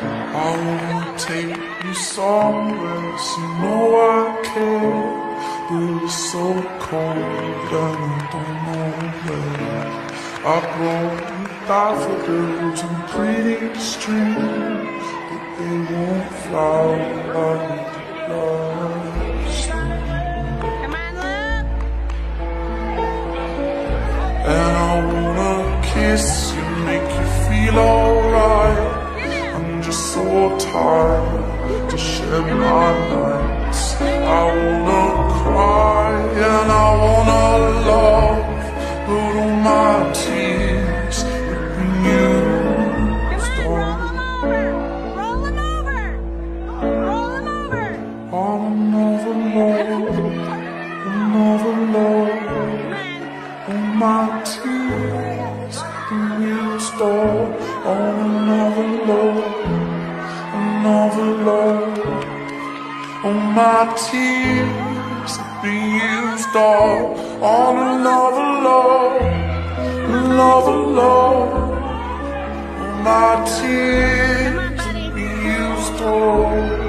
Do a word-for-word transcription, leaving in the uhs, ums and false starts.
I wanna take you somewhere, so you know I care. But it's so cold and I don't know where. I brought you daffodils and pretty strings, but they won't flower like last. Come on, look. And I wanna kiss you, make you feel alright. I'm just so tired to share my nights. I wanna cry and I wanna love, but all my tears have been used Come on, on roll them over. Roll them over. Roll them over. another love, another love. Come on. All my tears have been used up on another love, another love. All my tears have been used up on another love, another love. All my tears have been used up.